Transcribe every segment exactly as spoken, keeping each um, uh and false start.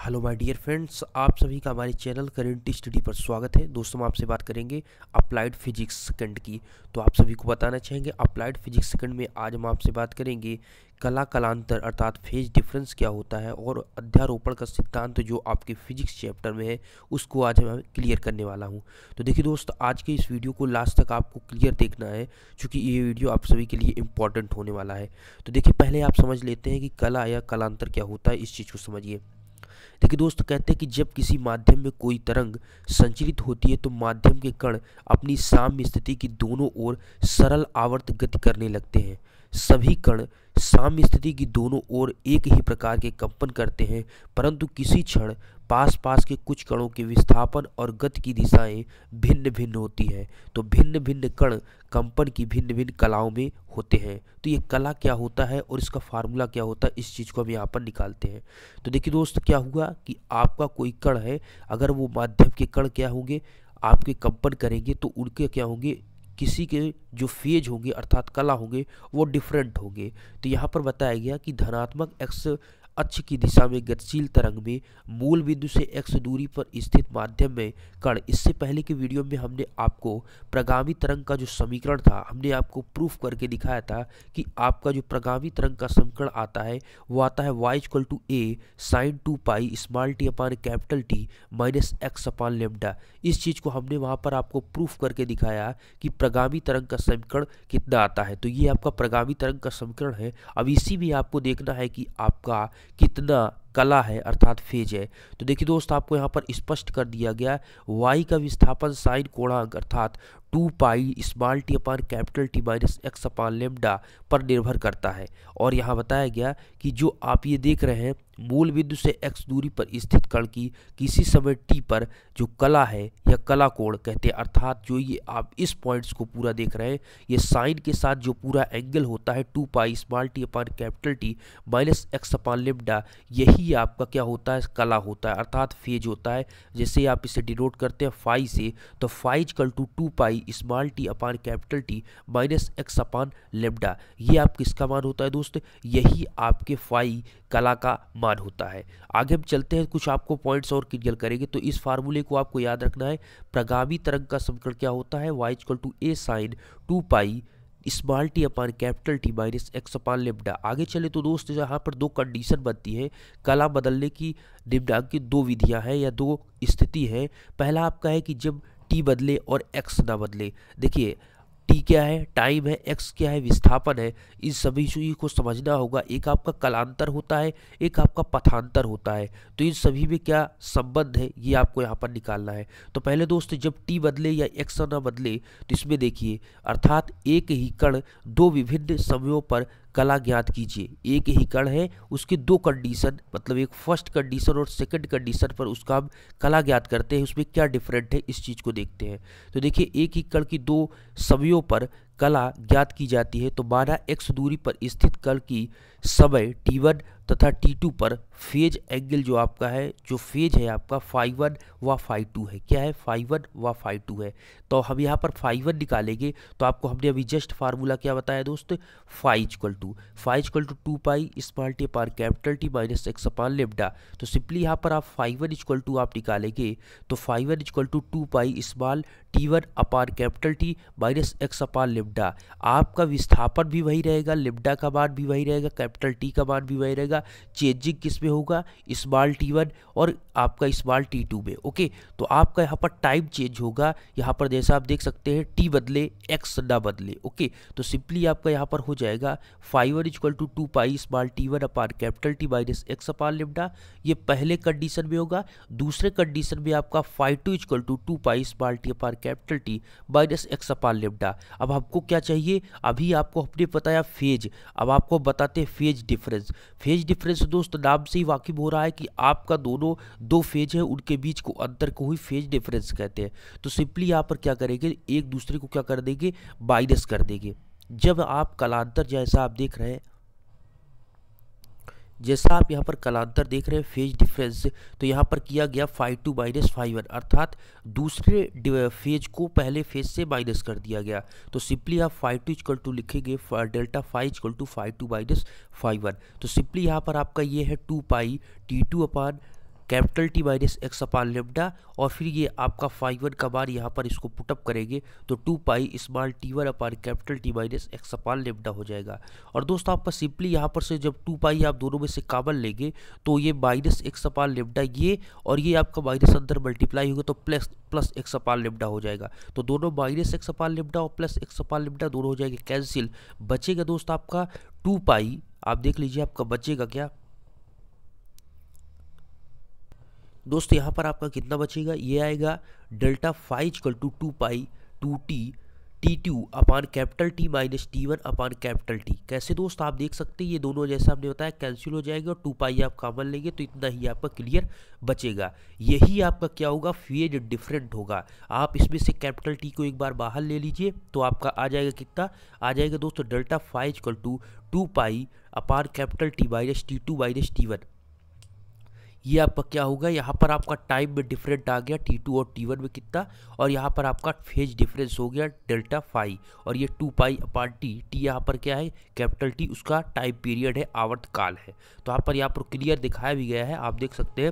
Hello my dear friends, आप सभी का हमारे चैनल करेंट स्टडी पर स्वागत है। दोस्तों, हम आपसे बात करेंगे अप्लाइड फिजिक्स सेकंड की। तो आप सभी को बताना चाहेंगे अप्लाइड फिजिक्स सेकंड में आज हम आपसे बात करेंगे कला कलांतर अर्थात फेज डिफरेंस क्या होता है और अध्यारोपण का सिद्धांत जो आपके फिजिक्स चैप्टर में है उसको आज मैं क्लियर करने वाला हूँ। तो देखिए दोस्त, आज के इस वीडियो को लास्ट तक आपको क्लियर देखना है क्योंकि ये वीडियो आप सभी के लिए इम्पॉर्टेंट होने वाला है। तो देखिए, पहले आप समझ लेते हैं कि कला या कलांतर क्या होता है, इस चीज़ को समझिए। देखिए दोस्त, कहते हैं कि जब किसी माध्यम में कोई तरंग संचरित होती है तो माध्यम के कण अपनी साम्य स्थिति की दोनों ओर सरल आवर्त गति करने लगते हैं। सभी कण साम्य स्थिति की दोनों ओर एक ही प्रकार के कंपन करते हैं, परंतु किसी क्षण पास पास के कुछ कणों के विस्थापन और गति की दिशाएं भिन्न भिन्न होती हैं। तो भिन्न भिन्न कण कंपन की भिन्न भिन्न कलाओं में होते हैं। तो ये कला क्या होता है और इसका फार्मूला क्या होता है, इस चीज़ को हम यहाँ पर निकालते हैं। तो देखिए दोस्त, क्या हुआ कि आपका कोई कण है, अगर वो माध्यम के कण क्या होंगे, आपके कंपन करेंगे तो उनके क्या होंगे, किसी के जो फेज होंगे अर्थात कला होंगे वो डिफरेंट होंगे। तो यहाँ पर बताया गया कि धनात्मक एक्स अक्ष की दिशा में गतिशील तरंग में मूल बिंदु से एक्स दूरी पर स्थित माध्यम में कण, इससे पहले के वीडियो में हमने आपको प्रगामी तरंग का जो समीकरण था हमने आपको प्रूफ करके दिखाया था कि आपका जो प्रगामी तरंग का समीकरण आता है वो आता है y equal to a sine two pi small t upon capital T minus x upon lambda. इस चीज़ को हमने वहाँ पर आपको प्रूफ करके दिखाया कि प्रगामी तरंग का समीकरण कितना आता है। तो ये आपका प्रगामी तरंग का समीकरण है। अब इसी में आपको देखना है कि आपका कितना कला है अर्थात फेज है। तो देखिए दोस्त, आपको यहाँ पर स्पष्ट कर दिया गया y का विस्थापन साइन कोणांक अर्थात two pi small t upon capital T minus x upon lambda पर निर्भर करता है। और यहाँ बताया गया कि जो आप ये देख रहे हैं मूल बिंदु से x दूरी पर स्थित कण की किसी समय t पर जो कला है या कला कोण कहते हैं, अर्थात जो ये आप इस पॉइंट्स को पूरा देख रहे हैं ये साइन के साथ जो पूरा एंगल होता है two pi small t upon capital T minus x upon lambda, यही आपका क्या होता है, कला होता है अर्थात फेज होता है। जैसे आप इसे डिनोट करते हैं फाई से, तो phi equal to two pi small t upon capital T minus x upon lambda, ये आप किसका मान होता है दोस्त, यही आपके फाई कला का मान होता है। आगे हम चलते हैं, कुछ आपको पॉइंट्स और क्लियर करेंगे। तो इस फार्मूले को आपको याद रखना है, प्रगामी तरंग का समीकरण क्या होता है, y equal to a sine two pi small t upon capital T minus x upon lambda. आगे चले तो दोस्त, यहाँ पर दो कंडीशन बनती है कला बदलने की, निम्नांकित दो विधियां हैं या दो स्थिति है। पहला आपका है कि जब टी बदले और एक्स ना बदले। देखिए, टी क्या है, टाइम है, एक्स क्या है, विस्थापन है। इन सभी चीज़ों को समझना होगा। एक आपका कलांतर होता है, एक आपका पथांतर होता है। तो इन सभी में क्या संबंध है ये आपको यहाँ पर निकालना है। तो पहले दोस्त, जब टी बदले या एक्स ना बदले तो इसमें देखिए, अर्थात एक ही कण दो विभिन्न समयों पर कला ज्ञात कीजिए। एक ही कण है, उसके दो कंडीशन, मतलब एक फर्स्ट कंडीशन और सेकंड कंडीशन पर उसका हम कला ज्ञात करते हैं, उसमें क्या डिफरेंट है इस चीज़ को देखते हैं। तो देखिए, एक ही कण की दो समयों पर कला ज्ञात की जाती है। तो माना एक्स दूरी पर स्थित कण की समय टी वन तथा टी टू पर फेज एंगल जो आपका है, जो फेज है आपका फाइव वन व फाइव टू है। क्या है, फाइव वन व फाइव टू है। तो हम यहाँ पर फाइव वन निकालेंगे तो आपको हमने अभी जस्ट फार्मूला क्या बताया दोस्त, phi equal to phi equal to two pi small t upon capital T minus x upon lambda. तो सिंपली यहाँ पर आप फाइव वन इक्वल टू आप निकालेंगे तो phi one equal to two pi small t one upon capital T minus x upon lambda. आपका विस्थापन भी वही रहेगा, लेमडा का मान भी वही रहेगा, कैपिटल टी का मान भी वही रहेगा। चेंजिंग किस में होगा, स्मॉल टी वन और आपका स्मॉल टी टू में। ओके, तो आपका यहाँ पर टाइम चेंज होगा। यहाँ पर जैसा आप देख सकते हैं टी बदले एक्स ना बदले। ओके, तो सिंपली आपका यहाँ पर हो जाएगा phi one equal to two pi small t one upon capital T minus x upon lambda, ये पहले कंडीशन में होगा। दूसरे कंडीशन में आपका phi two equal to two pi small t upon capital T minus x upon lambda. अब हमको क्या चाहिए, अभी आपको हमने बताया फेज, अब आपको बताते हैं फेज डिफरेंस। फेज डिफरेंस दोस्त नाम से ही वाकिफ हो रहा है कि आपका दोनों दो फेज है, उनके बीच को अंतर को ही फेज डिफरेंस कहते हैं। तो सिंपली यहाँ पर क्या करेंगे, एक दूसरे को क्या कर देंगे, माइनस कर देंगे। जब आप कलांतर जैसा आप देख रहे हैं, जैसा आप यहाँ पर कलांतर देख रहे हैं फेज डिफरेंस, तो यहाँ पर किया गया phi two minus phi one, अर्थात दूसरे फेज को पहले फेज से माइनस कर दिया गया। तो सिंपली आप फाइव टू इक्वल टू लिखेंगे delta phi equal to phi two minus phi one. तो सिंपली यहाँ पर आपका ये है two pi t two upon capital T minus x upon lambda, और फिर ये आपका फाइव वन का मान यहाँ पर इसको पुटअप करेंगे तो two pi small t one upon capital T minus x upon lambda हो जाएगा। और दोस्तों आपका सिंपली यहाँ पर से जब टू पाई आप दोनों में से कॉमन लेंगे तो ये माइनस एक्स अपान लेमडा ये और ये आपका माइनस अंदर मल्टीप्लाई होगा तो plus plus x upon lambda हो जाएगा। तो दोनों माइनस एक्स अपान लेमडा और प्लस एक्स अपान लेमडा दोनों हो जाएंगे कैंसिल। बचेगा दोस्त आपका टू पाई, आप देख लीजिए आपका बचेगा क्या दोस्त, यहाँ पर आपका कितना बचेगा, ये आएगा delta phi equal to two pi two t t two upon capital T minus t one upon capital T. कैसे दोस्त आप देख सकते हैं ये दोनों जैसा हमने बताया कैंसिल हो जाएगा और टू पाई आप कॉमन लेंगे तो इतना ही आपका क्लियर बचेगा। यही आपका क्या होगा, फेज डिफरेंट होगा। आप इसमें से कैपिटल टी को एक बार बाहर ले लीजिए तो आपका आ जाएगा कितना, आ जाएगा दोस्तों delta phi equal to two pi upon capital T minus t two minus t one. ये आपका क्या होगा, यहाँ पर आपका टाइम में डिफरेंट आ गया टी टू और टी वन में कितना, और यहाँ पर आपका फेज डिफरेंस हो गया डेल्टा फाइव, और ये two pi upon t, t यहाँ पर क्या है कैपिटल टी, उसका टाइम पीरियड है, आवर्तकाल है। तो यहाँ पर यहाँ पर क्लियर दिखाया भी गया है, आप देख सकते हैं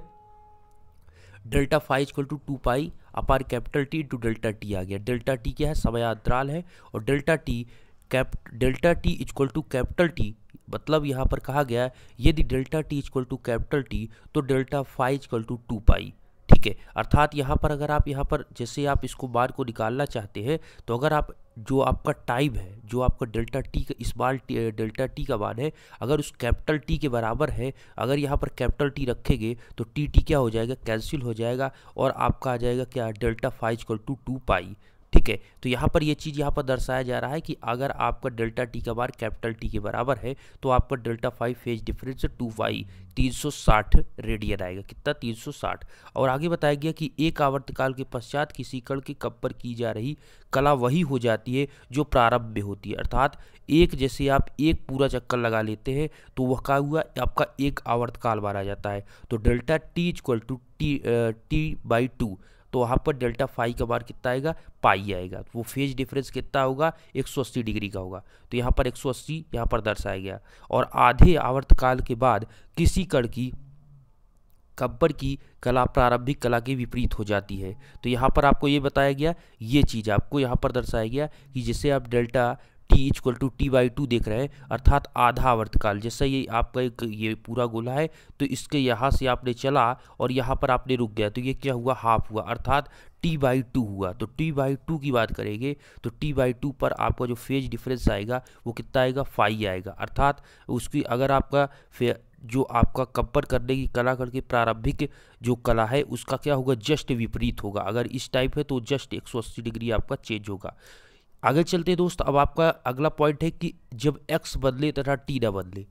delta phi equal to two pi upon capital T into delta t आ गया। डेल्टा टी क्या है, समयांतराल है, और delta t cap delta t equal to capital T, मतलब यहाँ पर कहा गया यदि delta t equal to capital T तो delta phi equal to two pi. ठीक है, अर्थात यहाँ पर अगर आप यहाँ पर जैसे आप इसको बार को निकालना चाहते हैं तो अगर आप जो आपका टाइम है, जो आपका डेल्टा टी का स्मॉल टी डेल्टा टी का मान है, अगर उस कैपिटल टी के बराबर है, अगर यहाँ पर कैपिटल टी रखेंगे तो टी टी क्या हो जाएगा, कैंसिल हो जाएगा, और आपका आ जाएगा क्या delta phi equal to two pi. ठीक है, तो यहाँ पर ये चीज़ यहाँ पर दर्शाया जा रहा है कि अगर आपका डेल्टा टी का बार कैपिटल टी के बराबर है तो आपका delta phi phase difference two y तीन सौ साठ रेडियन आएगा, कितना तीन सौ साठ। और आगे बताया गया कि एक आवर्तकाल के पश्चात किसी कण के कप पर की जा रही कला वही हो जाती है जो प्रारंभ में होती है। अर्थात एक जैसे आप एक पूरा चक्कर लगा लेते हैं तो वह क्या हुआ, आपका एक आवर्तकाल माना जाता है। तो delta t equal to t t by two, तो वहाँ पर डेल्टा फाइव का बार कितना आएगा, पाई आएगा। तो वो फेज डिफरेंस कितना होगा, एक सौ अस्सी डिग्री का होगा। तो यहाँ पर एक सौ अस्सी यहाँ पर दर्शाया गया। और आधे आवर्तकाल के बाद किसी कण की कंपन की कला प्रारंभिक कला के विपरीत हो जाती है। तो यहाँ पर आपको ये बताया गया, ये चीज़ आपको यहाँ पर दर्शाया गया कि जैसे आप delta t equal to t by two देख रहे हैं, अर्थात आधा आवर्तकाल, जैसे ये आपका एक ये पूरा गोला है तो इसके यहाँ से आपने चला और यहाँ पर आपने रुक गया तो ये क्या हुआ, हाफ हुआ, अर्थात टी बाई टू हुआ। तो टी बाई टू की बात करेंगे तो टी बाई टू पर आपका जो फेज डिफरेंस आएगा वो कितना आएगा, फाइव आएगा। अर्थात उसकी अगर आपका फे जो आपका कंपन करने की कला करके प्रारंभिक जो कला है उसका क्या होगा, जस्ट विपरीत होगा। अगर इस टाइप है तो जस्ट एक सौ अस्सी डिग्री आपका चेंज होगा। आगे चलते हैं दोस्त, अब आपका अगला पॉइंट है कि जब x बदले तथा t ना बदले।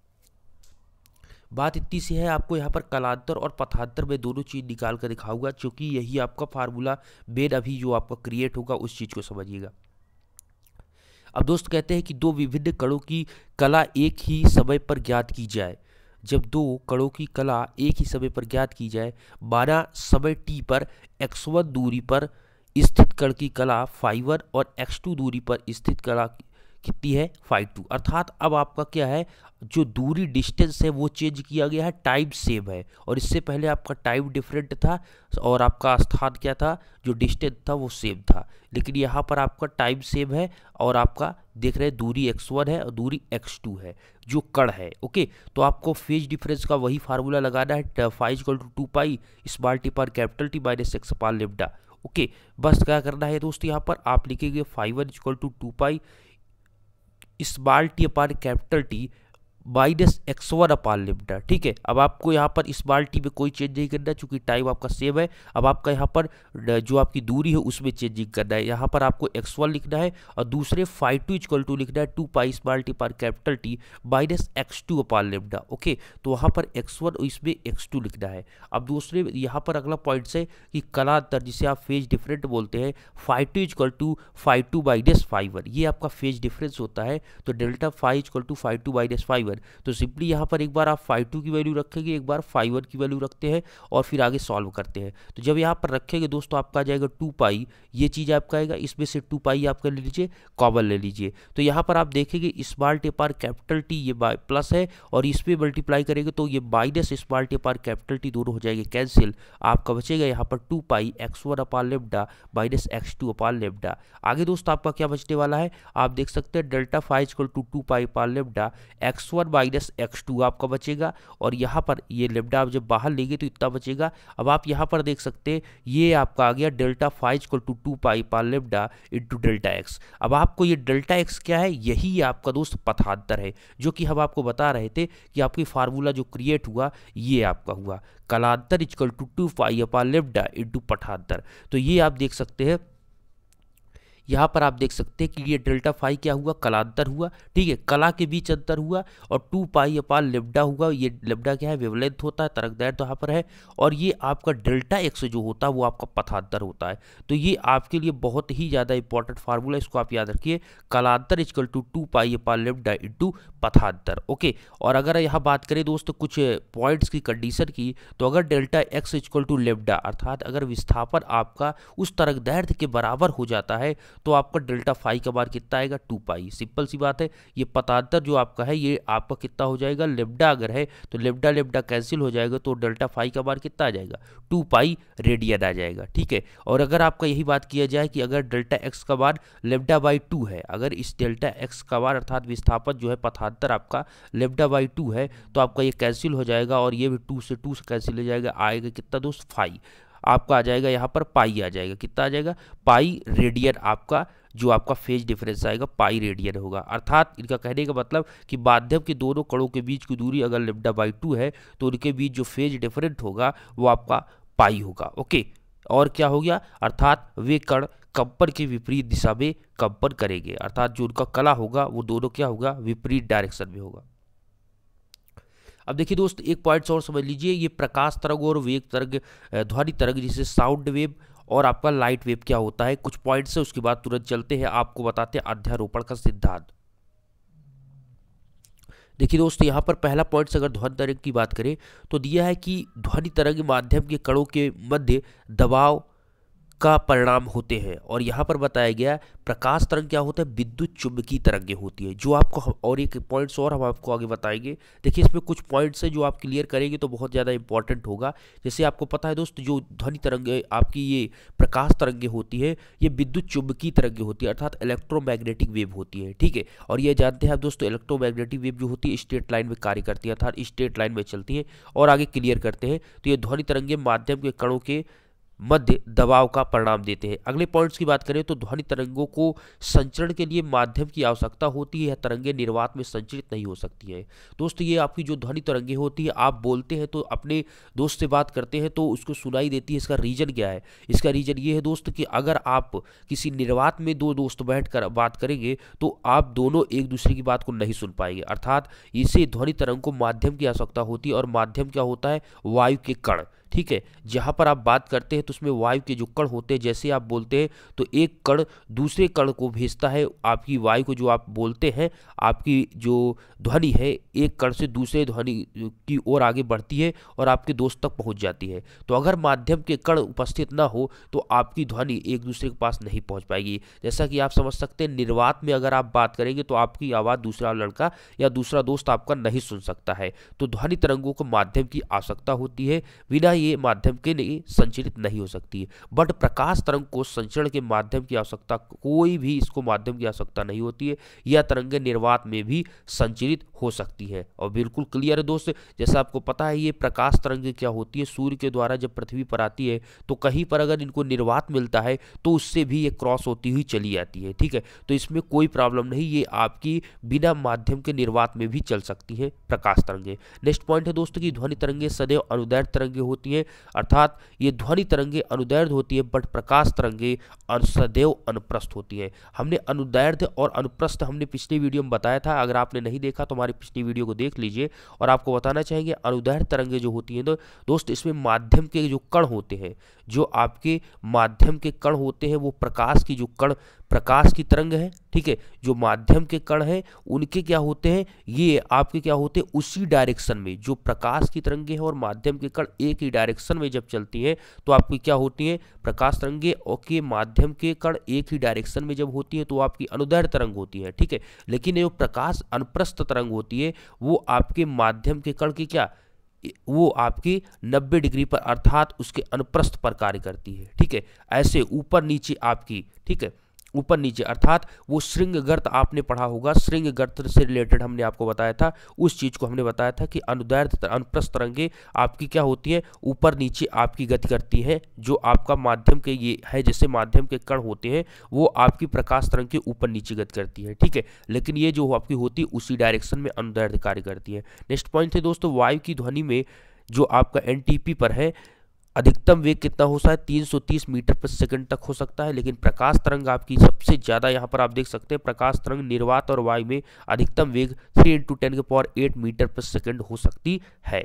बात इतनी सी है, आपको यहाँ पर कलांतर और पथांतर में दोनों चीज़ निकाल कर दिखाऊंगा, क्योंकि यही आपका फार्मूला मेन अभी जो आपका क्रिएट होगा उस चीज़ को समझिएगा। अब दोस्त कहते हैं कि दो विभिन्न कणों की कला एक ही समय पर ज्ञात की जाए। जब दो कणों की कला एक ही समय पर ज्ञात की जाए, माना समय t पर एक्स वन दूरी पर स्थित कण की कला फाइव वन और एक्स टू दूरी पर स्थित कला कितनी है, फाइव टू। अर्थात अब आपका क्या है, जो दूरी डिस्टेंस है वो चेंज किया गया है, टाइम सेम है, और इससे पहले आपका टाइम डिफरेंट था और आपका स्थान क्या था, जो डिस्टेंस था वो सेम था। लेकिन यहाँ पर आपका टाइम सेम है और आपका देख रहे हैं दूरी एक्स वन है और दूरी एक्स टू है जो कण है। ओके, तो आपको फेज डिफरेंस का वही फार्मूला लगाना है, phi equal to two pi small t पर capital T minus x upon lambda. Okay, बस क्या करना है दोस्त, यहाँ पर आप लिखेंगे phi one equal to two pi small t upon capital T minus x one upon lambda. ठीक है, अब आपको यहाँ पर स्मॉल टी में कोई चेंज नहीं करना चूंकि टाइम आपका सेम है। अब आपका यहाँ पर जो आपकी दूरी है उसमें चेंजिंग करना है, यहाँ पर आपको एक्स वन लिखना है और दूसरे फाइव टू इक्वल टू लिखना है टू पाई स्मॉल टी पर capital T minus x two upon lambda. Okay, तो वहाँ पर एक्स वन और इसमें एक्स टू लिखना है। अब दूसरे यहाँ पर अगला पॉइंट है कि कलांतर जिसे आप फेज डिफरेंट बोलते हैं, phi two equal to phi two minus phi one, ये आपका फेज डिफरेंस होता है। तो delta phi equal to phi two minus phi one one. तो सिंपली यहाँ पर एक बार आप फाइव टू की वैल्यू रखेंगे, एक बार फाइव वन की वैल्यू रखते हैं और फिर आगे सॉल्व करते हैं। तो जब यहाँ पर रखेंगे दोस्तों आपका आ जाएगा टू पाई, ये चीज़ आपका आएगा, इसमें से टू पाई आपका ले लीजिए, कॉमन ले लीजिए। तो यहाँ पर आप देखेंगे स्मॉल टी पार कैपिटल टी ये प्लस है और इस पर मल्टीप्लाई करेंगे तो ये माइनस स्मॉल टी पार कैपिटल टी दोनों हो जाएंगे कैंसिल। आपका बचेगा यहाँ पर two pi x one upon lambda minus x two upon lambda. आगे दोस्तों आपका क्या बचने वाला है, आप देख सकते हैं delta phi equal to two pi upon lambda x one minus x two आपका बचेगा और यहाँ पर ये लेमडा आप जब बाहर लेंगे तो इतना बचेगा। अब आप यहाँ पर देख सकते हैं ये आपका आ गया delta phi equal to two pi upon lambda into delta x. अब आपको ये डेल्टा एक्स क्या है, यही आपका दोस्त पथांतर है, जो कि हम आपको बता रहे थे कि आपकी फार्मूला जो क्रिएट हुआ ये आपका हुआ कलांतर equal to two pi upon lambda into पठांतर। तो ये आप देख सकते हैं, यहाँ पर आप देख सकते हैं कि ये डेल्टा फाइव क्या हुआ, कलांतर हुआ, ठीक है, कला के बीच अंतर हुआ और टू पाई अपान लेमडा हुआ। ये लेमडा क्या है, वेवलेंथ होता है, तरंगदैर्घ्य यहाँ पर है, और ये आपका डेल्टा एक्स जो होता है वो आपका पथांतर होता है। तो ये आपके लिए बहुत ही ज़्यादा इंपॉर्टेंट फार्मूला, इसको आप याद रखिए, कलांतर equal to two pi upon lambda into पथांतर। ओके, और अगर यहाँ बात करें दोस्तों कुछ पॉइंट्स की कंडीशन की, तो अगर delta x equal to lambda अर्थात अगर विस्थापन आपका उस तरंगदैर्घ्य के बराबर हो जाता है तो आपका डेल्टा फाइव का मान कितना आएगा, टू पाई। सिंपल सी बात है, ये पथांतर जो आपका है ये आपका कितना हो जाएगा, लेमडा अगर है तो लेमडा लेमडा कैंसिल हो जाएगा तो डेल्टा फाइव का मान कितना आ जाएगा, टू पाई रेडियन आ जाएगा, ठीक है। और अगर आपका यही बात किया जाए कि अगर डेल्टा एक्स का मान लेमडा बाई टू है, अगर इस डेल्टा एक्स का मान अर्थात विस्थापन जो है पथांतर आपका लेमडा बाई टू है तो आपका ये कैंसिल हो जाएगा और ये भी टू से टू से कैंसिल हो जाएगा, आएगा कितना दोस्त, फाइव। आपका आ जाएगा यहाँ पर पाई आ जाएगा, कितना आ जाएगा, पाई रेडियन आपका जो आपका फेज डिफरेंस आएगा पाई रेडियन होगा। अर्थात इनका कहने का मतलब कि माध्यम के दोनों कणों के बीच की दूरी अगर लेमडा बाई टू है तो उनके बीच जो फेज डिफरेंट होगा वो आपका पाई होगा। ओके, और क्या हो गया, अर्थात वे कण कंपन के विपरीत दिशा में कंपन करेंगे, अर्थात जो उनका कला होगा वो दोनों क्या होगा, विपरीत डायरेक्शन में होगा। अब देखिए दोस्त एक पॉइंट्स और समझ लीजिए, ये प्रकाश तरंग और वेग तरंग, ध्वनि तरंग जिसे साउंड वेव और आपका लाइट वेव क्या होता है, कुछ पॉइंट्स है, उसके बाद तुरंत चलते हैं, आपको बताते हैं अध्यारोपण का सिद्धांत। देखिए दोस्त यहाँ पर पहला पॉइंट्स अगर ध्वनि तरंग की बात करें तो दिया है कि ध्वनि तरंग माध्यम के कणों के मध्य दबाव का परिणाम होते हैं, और यहाँ पर बताया गया प्रकाश तरंग क्या होता है, विद्युत चुंबकीय तरंगें होती है, जो आपको हम और एक पॉइंट्स और हम आपको आगे बताएंगे। देखिए इसमें कुछ पॉइंट्स है जो आप क्लियर करेंगे तो बहुत ज़्यादा इंपॉर्टेंट होगा। जैसे आपको पता है दोस्त जो ध्वनि तरंगें आपकी ये प्रकाश तरंगें होती है ये विद्युत चुंबकीय तरंगें होती है, अर्थात इलेक्ट्रोमैग्नेटिक वेव होती है, ठीक है। और ये जानते हैं आप दोस्तों इलेक्ट्रोमैग्नेटिक वेव जो होती है स्ट्रेट लाइन में कार्य करती है, अर्थात स्ट्रेट लाइन में चलती है। और आगे क्लियर करते हैं, तो ये ध्वनि तरंगें माध्यम के कणों के मध्य दबाव का परिणाम देते हैं। अगले पॉइंट्स की बात करें तो ध्वनि तरंगों को संचरण के लिए माध्यम की आवश्यकता होती है, तरंगें निर्वात में संचरित नहीं हो सकती है। दोस्तों ये आपकी जो ध्वनि तरंगें होती है, आप बोलते हैं तो अपने दोस्त से बात करते हैं तो उसको सुनाई देती है, इसका रीजन क्या है, इसका रीजन ये है दोस्त कि अगर आप किसी निर्वात में दो दोस्त बैठ कर बात करेंगे तो आप दोनों एक दूसरे की बात को नहीं सुन पाएंगे, अर्थात इसे ध्वनि तरंग को माध्यम की आवश्यकता होती है। और माध्यम क्या होता है, वायु के कण, ठीक है। जहाँ पर आप बात करते हैं तो उसमें वायु के जो कण होते हैं, जैसे आप बोलते हैं तो एक कण दूसरे कण को भेजता है, आपकी वायु को जो आप बोलते हैं, आपकी जो ध्वनि है एक कण से दूसरे ध्वनि की ओर आगे बढ़ती है और आपके दोस्त तक पहुंच जाती है। तो अगर माध्यम के कण उपस्थित ना हो तो आपकी ध्वनि एक दूसरे के पास नहीं पहुंच पाएगी। जैसा कि आप समझ सकते हैं निर्वात में अगर आप बात करेंगे तो आपकी आवाज़ दूसरा लड़का या दूसरा दोस्त आपका नहीं सुन सकता है। तो ध्वनि तरंगों को माध्यम की आवश्यकता होती है, बिना ये माध्यम के लिए संचरित नहीं हो सकती है। बट प्रकाश तरंग को संचरण के माध्यम की आवश्यकता, कोई भी इसको माध्यम की आवश्यकता नहीं होती है, यह तरंगें निर्वात में भी संचरित हो सकती है। और बिल्कुल क्लियर है दोस्त, जैसा आपको पता है ये प्रकाश तरंगें क्या होती है, सूर्य के द्वारा जब पृथ्वी पर आती है तो कहीं पर अगर इनको निर्वात मिलता है तो उससे भी ये क्रॉस होती हुई चली जाती है, ठीक है। तो इसमें कोई प्रॉब्लम नहीं, ये आपकी बिना माध्यम के निर्वात में भी चल सकती है प्रकाश तरंगें। नेक्स्ट पॉइंट है दोस्तों की ध्वनि तरंगें सदैव अनुदैर्ध्य तरंगें होती है, अर्थात ये ध्वनि तरंगें अनुदैर्ध्य होती है बट प्रकाश तरंगें सदैव अनुप्रस्थ होती है। हमने अनुदैर्ध्य और अनुप्रस्थ हमने पिछले वीडियो में बताया था, अगर आपने नहीं देखा तो हमारी पिछली वीडियो को देख लीजिए। और आपको बताना चाहेंगे अनुदैर्ध्य तरंगें जो होती हैं तो दोस्त इसमें माध्यम के जो कण होते हैं, जो आपके माध्यम के कण होते हैं वो प्रकाश की जो कण प्रकाश की तरंग है, ठीक है, जो माध्यम के कण हैं उनके क्या होते हैं, ये आपके क्या होते हैं उसी डायरेक्शन में, जो प्रकाश की तरंगे हैं और माध्यम के कण एक ही डायरेक्शन में जब चलती हैं तो आपकी क्या होती हैं, प्रकाश तरंगे और के माध्यम के कण एक ही डायरेक्शन में जब होती है तो आपकी अनुदैर्ध्य तरंग होती है, ठीक है। लेकिन जो प्रकाश अनुप्रस्थ तरंग होती है वो आपके माध्यम के कण की क्या, वो आपकी नब्बे डिग्री पर अर्थात उसके अनुप्रस्थ पर कार्य करती है, ठीक है। ऐसे ऊपर नीचे आपकी, ठीक है, ऊपर नीचे अर्थात वो श्रृंग गर्त आपने पढ़ा होगा, श्रृंग गर्त से रिलेटेड हमने आपको बताया था, उस चीज को हमने बताया था कि अनुदैर्ध्य अनुप्रस्थ तरंगे आपकी क्या होती है, ऊपर नीचे आपकी गति करती है। जो आपका माध्यम के ये है, जैसे माध्यम के कण होते हैं वो आपकी प्रकाश तरंग के ऊपर नीचे गति करती है, ठीक है। लेकिन ये जो आपकी होती है उसी डायरेक्शन में अनुदैर्ध्य कार्य करती है। नेक्स्ट पॉइंट है दोस्तों, वायु की ध्वनि में जो आपका एनटीपी पर है अधिकतम वेग कितना हो सकता है, तीन सौ तीस मीटर प्रति सेकंड तक हो सकता है। लेकिन प्रकाश तरंग आपकी सबसे ज़्यादा, यहाँ पर आप देख सकते हैं प्रकाश तरंग निर्वात और वायु में अधिकतम वेग थ्री इंटू टेन के पावर एट मीटर प्रति सेकंड हो सकती है।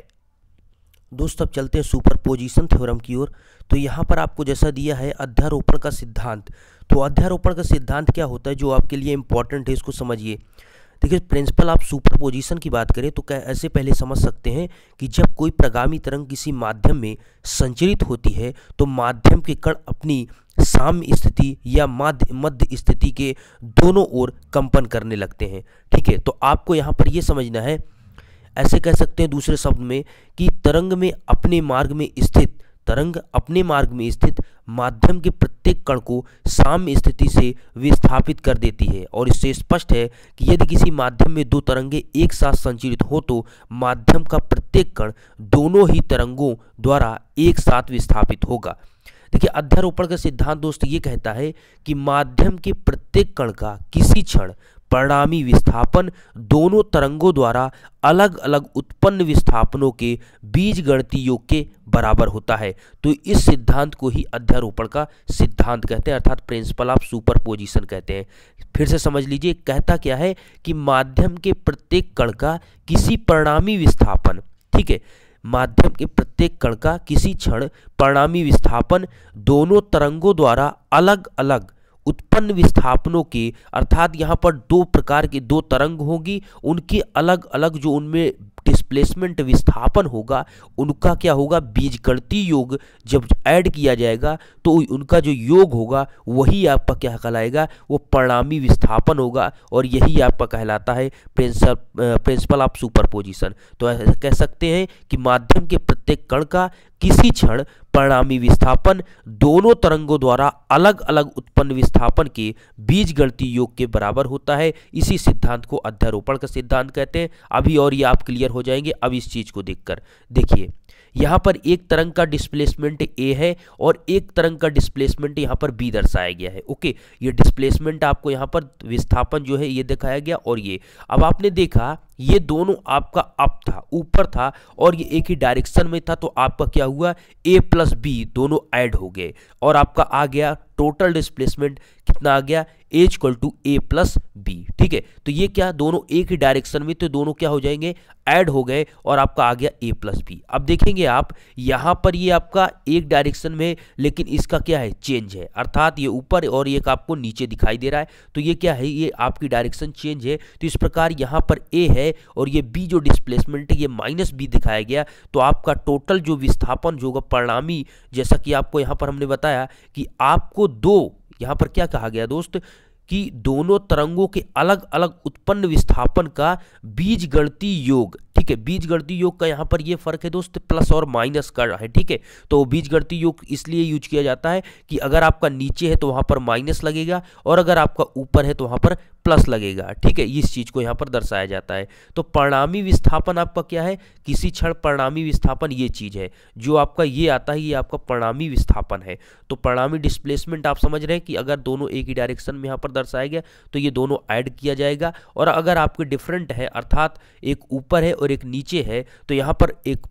दोस्तों अब चलते हैं सुपरपोजिशन थ्योरम की ओर। तो यहाँ पर आपको जैसा दिया है अध्यारोपण का सिद्धांत, तो अध्यारोपण का सिद्धांत क्या होता है जो आपके लिए इंपॉर्टेंट है, इसको समझिए। देखिए प्रिंसिपल आप सुपरपोजिशन की बात करें तो क्या ऐसे पहले समझ सकते हैं कि जब कोई प्रगामी तरंग किसी माध्यम में संचरित होती है तो माध्यम के कण अपनी साम्य स्थिति या मध्य मध्य स्थिति के दोनों ओर कंपन करने लगते हैं, ठीक है। तो आपको यहाँ पर ये समझना है, ऐसे कह सकते हैं दूसरे शब्द में कि तरंग में अपने मार्ग में स्थित तरंग अपने मार्ग में स्थित माध्यम के प्रत्येक कण को साम्य स्थिति से विस्थापित कर देती है। और इससे स्पष्ट है कि यदि किसी माध्यम में दो तरंगे एक साथ संचरित हो तो माध्यम का प्रत्येक कण दोनों ही तरंगों द्वारा एक साथ विस्थापित होगा। देखिए अध्यारोपण का सिद्धांत दोस्त ये कहता है कि माध्यम के प्रत्येक कण का किसी क्षण परिणामी विस्थापन दोनों तरंगों द्वारा अलग अलग उत्पन्न विस्थापनों के बीजगणितीय योग के बराबर होता है। तो इस सिद्धांत को ही अध्यारोपण का सिद्धांत कहते हैं, अर्थात प्रिंसिपल ऑफ सुपरपोजिशन कहते हैं। फिर से समझ लीजिए, कहता क्या है कि माध्यम के प्रत्येक कण का किसी परिणामी विस्थापन, ठीक है, माध्यम के प्रत्येक कण का किसी क्षण परिणामी विस्थापन दोनों तरंगों द्वारा अलग अलग उत्पन्न विस्थापनों के, अर्थात यहाँ पर दो प्रकार की दो तरंग होगी, उनके अलग अलग जो उनमें डिस्प्लेसमेंट विस्थापन होगा उनका क्या होगा, बीजगणितीय योग जब ऐड किया जाएगा तो उनका जो योग होगा वही आपका क्या कहलाएगा, वो परिणामी विस्थापन होगा। और यही आपका कहलाता है प्रिंसिपल ऑफ सुपरपोजिशन। तो ऐसा कह सकते हैं कि माध्यम के प्रत्येक कण का किसी क्षण परिणामी विस्थापन दोनों तरंगों द्वारा अलग अलग उत्पन्न विस्थापन के बीजगणितीय योग के बराबर होता है। इसी सिद्धांत को अध्यारोपण का सिद्धांत कहते हैं। अभी और ये आप क्लियर हो जाएंगे अब इस चीज को देखकर। देखिए यहाँ पर एक तरंग का डिस्प्लेसमेंट ए है और एक तरंग का डिस्प्लेसमेंट यहाँ पर बी दर्शाया गया है। ओके, ये डिस्प्लेसमेंट आपको यहाँ पर विस्थापन जो है ये दिखाया गया और ये अब आपने देखा ये दोनों आपका अप था, ऊपर था और ये एक ही डायरेक्शन में था, तो आपका क्या हुआ, ए प्लस बी दोनों ऐड हो गए और आपका आ गया टोटल डिस्प्लेसमेंट कितना आ गया, A equal to A plus B. ठीक है, तो ये क्या दोनों एक ही डायरेक्शन में, तो दोनों क्या हो जाएंगे, ऐड हो गए और आपका आ गया ए प्लस बी। अब देखेंगे आप यहाँ पर ये आपका एक डायरेक्शन में लेकिन इसका क्या है, चेंज है, अर्थात ये ऊपर और एक आपको नीचे दिखाई दे रहा है, तो ये क्या है, ये आपकी डायरेक्शन चेंज है। तो इस प्रकार यहाँ पर ए है और ये बी जो डिस्प्लेसमेंट है ये माइनस बी दिखाया गया, तो आपका टोटल जो विस्थापन जो होगा परिणामी, जैसा कि आपको यहाँ पर हमने बताया कि आपको दो, यहाँ पर क्या कहा गया दोस्त कि दोनों तरंगों के अलग अलग उत्पन्न विस्थापन का बीजगणितीय योग, ठीक है, बीजगणितीय योग का यहाँ पर ये फर्क है दोस्त, प्लस और माइनस का है। ठीक है, तो बीजगणितीय योग इसलिए यूज किया जाता है कि अगर आपका नीचे है तो वहां पर माइनस लगेगा और अगर आपका ऊपर है तो वहां पर प्लस लगेगा। ठीक है, इस चीज को यहाँ पर दर्शाया जाता है। तो परिणामी विस्थापन आपका क्या है, किसी क्षण परिणामी विस्थापन ये चीज है जो आपका ये आता है, ये आपका परिणामी विस्थापन है। तो परिणामी डिस्प्लेसमेंट आप समझ रहे हैं कि अगर दोनों एक ही डायरेक्शन में यहाँ पर दर्शाया गया तो ये दोनों ऐड किया जाएगा, और अगर आपके डिफरेंट है अर्थात एक ऊपर है और एक नीचे है तो यहाँ पर एक प्लस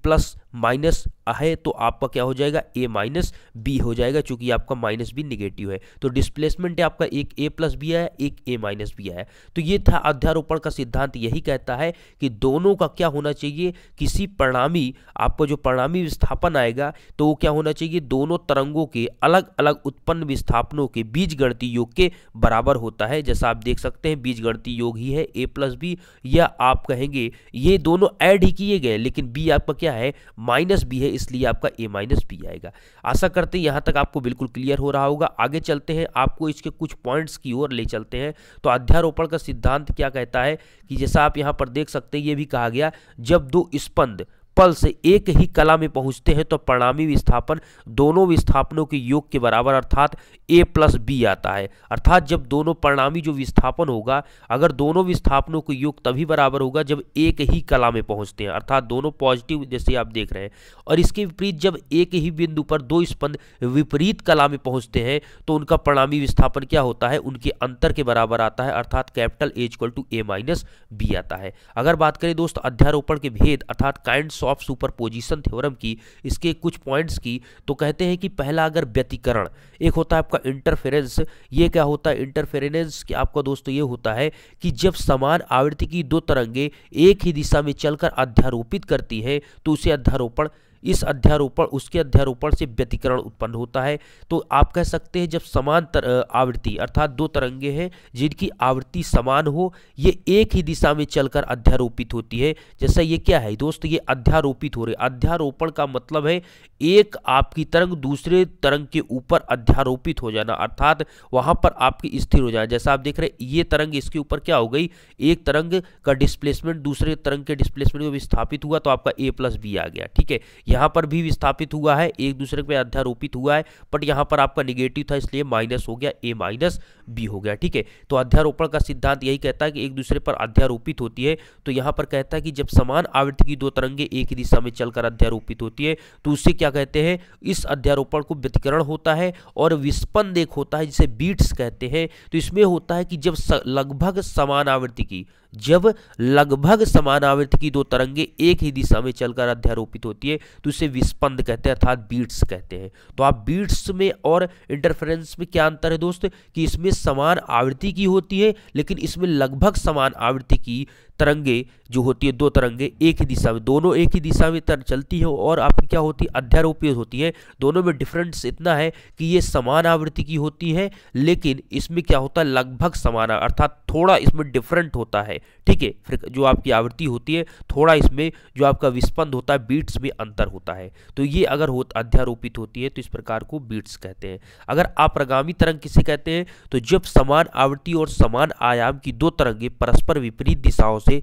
माइनस है तो आपका क्या हो जाएगा, ए माइनस बी हो जाएगा, चूंकि आपका माइनस बी निगेटिव है। तो डिस्प्लेसमेंट है आपका एक ए प्लस बी है, एक ए माइनस बी है। तो ये था अध्यारोपण का सिद्धांत, यही कहता है कि दोनों का क्या होना चाहिए, किसी परिणामी, आपका जो परिणामी विस्थापन आएगा तो वो क्या होना चाहिए, दोनों तरंगों के अलग अलग उत्पन्न विस्थापनों के बीजगणितीय योग के बराबर होता है। जैसा आप देख सकते हैं बीजगणितीय योग ही है ए प्लस बी, या आप कहेंगे ये दोनों ऐड ही किए गए लेकिन बी आपका क्या है, माइनस बी है, इसलिए आपका ए माइनस बी आएगा। आशा करते हैं यहां तक आपको बिल्कुल क्लियर हो रहा होगा। आगे चलते हैं, आपको इसके कुछ पॉइंट्स की ओर ले चलते हैं। तो अध्यारोपण का सिद्धांत क्या कहता है कि जैसा आप यहां पर देख सकते हैं, ये भी कहा गया जब दो स्पंद पल से एक ही कला में पहुंचते हैं तो परिणामी विस्थापन दोनों विस्थापनों के योग के बराबर अर्थात ए प्लस बी आता है। अर्थात जब दोनों परिणामी जो विस्थापन होगा, अगर दोनों विस्थापनों के योग तभी बराबर होगा जब एक ही कला में पहुंचते हैं, अर्थात दोनों पॉजिटिव, जैसे आप देख रहे हैं। और इसके विपरीत जब एक ही बिंदु पर दो स्पंद विपरीत कला में पहुंचते हैं तो उनका परिणामी विस्थापन क्या होता है, उनके अंतर के बराबर आता है, अर्थात capital A equal to A minus B आता है। अगर बात करें दोस्त अध्यारोपण के भेद अर्थात काइंड्स ऑफ सुपरपोजिशन थ्योरम की, इसके कुछ पॉइंट्स की, तो कहते हैं कि पहला अगर व्यतिकरण, एक होता है आपका इंटरफेरेंस। ये क्या होता है इंटरफेरेंस कि आपका दोस्तों ये होता है कि जब समान आवृत्ति की दो तरंगे एक ही दिशा में चलकर अध्यारोपित करती हैं तो उसे अध्यारोपण, इस अध्यारोपण उसके अध्यारोपण से व्यतिकरण उत्पन्न होता है। तो आप कह सकते हैं जब समान आवृत्ति अर्थात दो तरंगे हैं जिनकी आवृत्ति समान हो, ये एक ही दिशा में चलकर अध्यारोपित होती है। जैसा ये क्या है दोस्त, ये अध्यारोपित हो रहे। अध्यारोपण का मतलब है एक आपकी तरंग दूसरे तरंग के ऊपर अध्यारोपित हो जाना, अर्थात वहां पर आपकी स्थिर हो जाना। जैसा आप देख रहे हैं ये तरंग इसके ऊपर क्या हो गई, एक तरंग का डिस्प्लेसमेंट दूसरे तरंग के डिस्प्लेसमेंट को विस्थापित हुआ तो आपका ए प्लस बी आ गया। ठीक है, यहाँ पर भी विस्थापित हुआ है, एक दूसरे पे अध्यारोपित हुआ है, बट यहाँ पर आपका निगेटिव था इसलिए माइनस हो गया, ए माइनस बी हो गया। ठीक है, तो अध्यारोपण का सिद्धांत यही कहता है कि एक दूसरे पर अध्यारोपित होती है। तो यहाँ पर कहता है कि जब समान आवृत्ति की दो तरंगे एक ही दिशा में चलकर अध्यारोपित होती है तो उससे क्या कहते हैं, इस अध्यारोपण को व्यतिकरण होता है। और विस्पंद एक होता है जिसे बीट्स कहते हैं। तो इसमें होता है कि जब लगभग समान आवृत्ति की जब लगभग समान आवृत्ति की दो तरंगे एक ही दिशा में चलकर अध्यारोपित होती है तो इसे विस्पंद कहते हैं अर्थात बीट्स कहते हैं। तो आप बीट्स में और इंटरफेरेंस में क्या अंतर है दोस्त, कि इसमें समान आवृत्ति की होती है लेकिन इसमें लगभग समान आवृत्ति की तरंगे जो होती है, दो तरंगे एक ही दिशा में, दोनों एक ही दिशा में तर चलती है और आपकी क्या होती है, अध्यारोपित होती है। दोनों में डिफरेंस इतना है कि ये समान आवृत्ति की होती है लेकिन इसमें क्या होता है, लगभग समान, अर्थात थोड़ा इसमें डिफरेंट होता है। ठीक है, फिर जो आपकी आवृत्ति होती है थोड़ा इसमें जो आपका विस्पंद होता है बीट्स में अंतर होता है। तो ये अगर हो अध्यारोपित होती है तो इस प्रकार को बीट्स कहते हैं। अगर अप्रगामी तरंग किसे कहते हैं, तो जब समान आवृत्ति और समान आयाम की दो तरंगे परस्पर विपरीत दिशाओं से,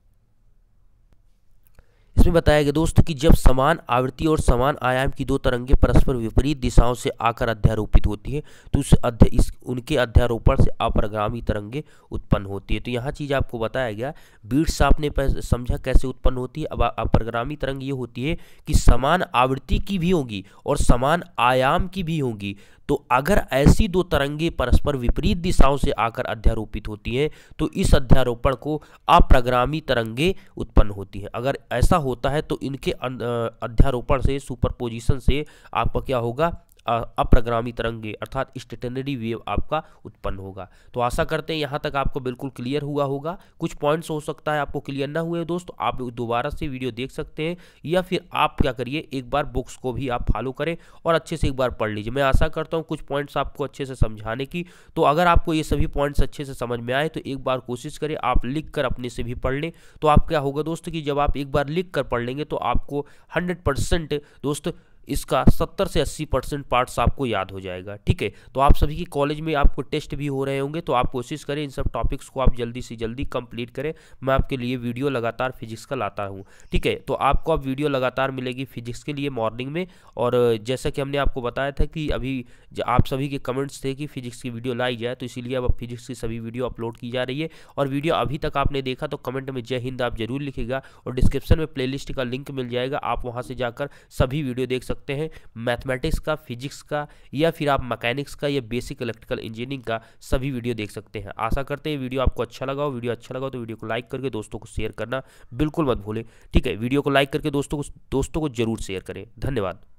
इसमें बताया गया दोस्त कि जब समान आवृत्ति और समान आयाम की दो तरंगे परस्पर विपरीत दिशाओं से आकर अध्यारोपित होती है तो उस अध्य इस उनके अध्यारोपण से अपरगामी तरंगे उत्पन्न होती है। तो यहाँ चीज आपको बताया गया, बीट्स आपने समझा कैसे उत्पन्न होती है। अब अपरगामी तरंग ये होती है कि समान आवृत्ति की भी होगी और समान आयाम की भी होंगी। तो अगर ऐसी दो तरंगे परस्पर विपरीत दिशाओं से आकर अध्यारोपित होती हैं तो इस अध्यारोपण को अप्रगामी तरंगे उत्पन्न होती हैं। अगर ऐसा होता है तो इनके अध्यारोपण से, सुपरपोजिशन से आपका क्या होगा, अप्रगामी तरंगे अर्थात स्टेशनरी वेव आपका उत्पन्न होगा। तो आशा करते हैं यहाँ तक आपको बिल्कुल क्लियर हुआ होगा। कुछ पॉइंट्स हो सकता है आपको क्लियर ना हुए दोस्तों, आप दोबारा से वीडियो देख सकते हैं या फिर आप क्या करिए एक बार बुक्स को भी आप फॉलो करें और अच्छे से एक बार पढ़ लीजिए। मैं आशा करता हूँ कुछ पॉइंट्स आपको अच्छे से समझाने की। तो अगर आपको ये सभी पॉइंट्स अच्छे से समझ में आए तो एक बार कोशिश करें आप लिख कर अपने से भी पढ़ लें। तो आप क्या होगा दोस्तों कि जब आप एक बार लिख कर पढ़ लेंगे तो आपको हंड्रेड परसेंट दोस्त इसका सत्तर से अस्सी परसेंट पार्ट्स आपको याद हो जाएगा। ठीक है, तो आप सभी की कॉलेज में आपको टेस्ट भी हो रहे होंगे तो आप कोशिश करें इन सब टॉपिक्स को आप जल्दी से जल्दी कंप्लीट करें। मैं आपके लिए वीडियो लगातार फिजिक्स का लाता हूं। ठीक है, तो आपको अब वीडियो लगातार मिलेगी फिजिक्स के लिए मॉर्निंग में। और जैसा कि हमने आपको बताया था कि अभी आप सभी के कमेंट्स थे कि फिजिक्स की वीडियो लाई जाए, तो इसीलिए अब फिजिक्स की सभी वीडियो अपलोड की जा रही है। और वीडियो अभी तक आपने देखा तो कमेंट में जय हिंद आप जरूर लिखिएगा और डिस्क्रिप्शन में प्लेलिस्ट का लिंक मिल जाएगा, आप वहाँ से जाकर सभी वीडियो देख सकते हैं, मैथमेटिक्स का, फिजिक्स का, या फिर आप मैकेनिक्स का या बेसिक इलेक्ट्रिकल इंजीनियरिंग का सभी वीडियो देख सकते हैं। आशा करते हैं वीडियो आपको अच्छा लगा हो। वीडियो अच्छा लगा हो तो वीडियो को लाइक करके दोस्तों को शेयर करना बिल्कुल मत भूलें। ठीक है, वीडियो को लाइक करके दोस्तों को दोस्तों को जरूर शेयर करें। धन्यवाद।